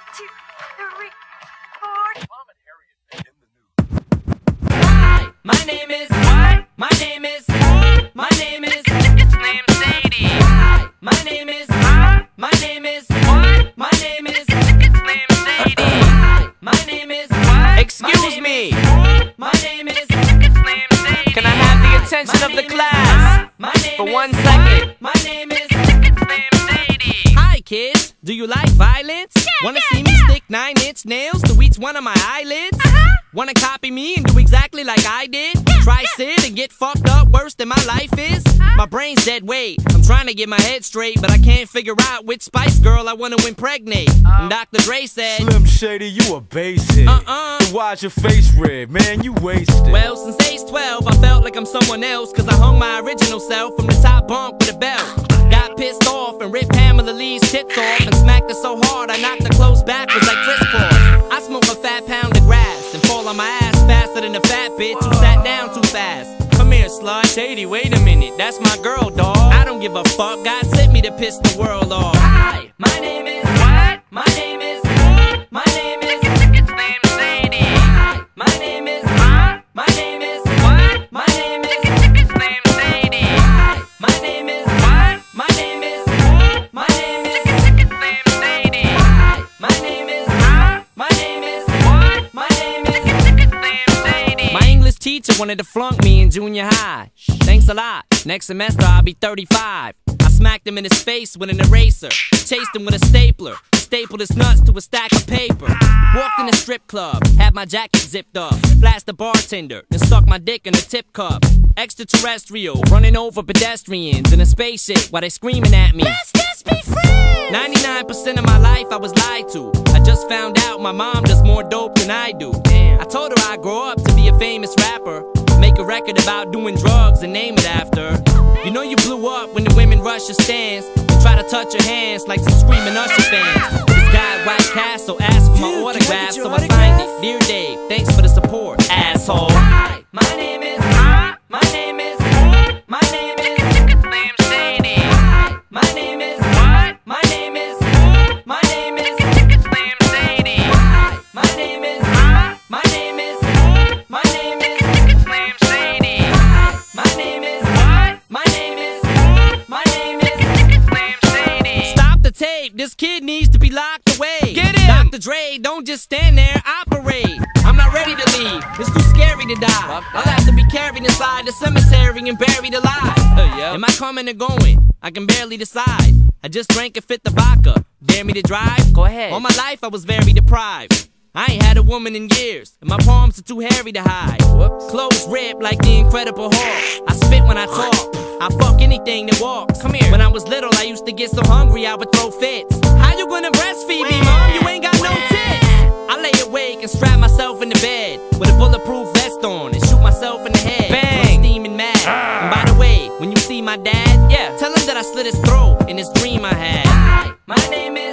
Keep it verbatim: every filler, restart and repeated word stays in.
two, three, four. Mom and Harriet in the news. Hi, my name is. What? My name is. My name is. It's named Shady. Hi, my name is. Huh? My name is. What? My name is. It's named Shady. Hi, my name is. What? Excuse me. My name is. It's named Shady. Can I have the attention of the class My name for is. one second? My name is. It's named Shady. Hi, kids. Do you like violence? Wanna see me stick nine-inch nails to each one of my eyelids? Uh-huh. Wanna copy me and do exactly like I did? Try sit and get fucked up worse than my life is? My brain's dead weight. I'm trying to get my head straight, but I can't figure out which Spice Girl I wanna impregnate. And Doctor Dre said, Slim Shady, you a basehead. Uh-uh. So why's your face red? Man, you wasted. well, since age twelve, I felt like I'm someone else, cause I hung my original self from the top bunk with a belt. Got pissed off and ripped Pamela Lee's tits off and smacked her so hard I knocked her clothes backwards like crisscross. I smoke a fat pound of grass and fall on my ass faster than a fat bitch who sat down too fast. Come here, slut. Shady, wait a minute, that's my girl, dawg. I don't give a fuck, God sent me to piss the world off. Hi, my name is. What? My name is. My name is. It's named Shady. Hi, my name is. Huh? My name is. What? My name is. It's named Shady. Hi, my name is. What? My name is. My name is. It's named Shady. Hi, my name is. Huh? My name is. What? My name is. It's named Shady. My English teacher wanted to flunk me in junior high. Thanks a lot. Next semester I'll be thirty-five. I smacked him in his face with an eraser. Chased him with a stapler. Stapled his nuts to a stack of paper. Walked in a strip club. Had my jacket zipped up. Flashed the bartender. Then stuck my dick in a tip cup. Extraterrestrial. Running over pedestrians in a spaceship while they screaming at me. Let's just be friends. ninety-nine percent of my life I was lied to. I just found out my mom does more dope than I do. Damn. I told her I'd grow up to be a famous rapper. Make a record about doing drugs and name it after. You know you blew up when the women rush your stands and try to touch your hands like some screaming Usher fans. This guy at White Castle asked for my Dude, autograph, can I get your so I signed it. autograph? Dear Dave, thanks for the support, asshole. Hi, my name is. Huh? My name is. My name is. It's named Shady. Hi, my name is. What? My name is. My name is. It's named Shady. Hi, my name is. Huh? My name is. My name is. It's named Shady. Hi, my name is. What? My name is. My name is. It's named Shady. Stop the tape, this kid needs to be locked away. Get him! Doctor Dre, don't just stand there, operate. I'm not ready to leave, it's too scary to die. I'll have to be carried inside the cemetery and buried alive. Uh, yeah. Am I coming or going? I can barely decide. I just drank a fifth of vodka. Dare me to drive? Go ahead. All my life I was very deprived. I ain't had a woman in years, and my palms are too hairy to hide. Whoops. Clothes ripped like the Incredible Hulk. I spit when I talk. I fuck anything that walks. Come here. When I was little, I used to get so hungry I would throw fits. How you gonna breastfeed me, mom? You ain't got no tits. I lay awake and strap myself in the bed with a bulletproof vest on and shoot myself in the head. Bang. I'm steaming mad. And by the way, when you see my dad, Yeah. tell him that I slit his throat in this dream I had. Hi, my name is.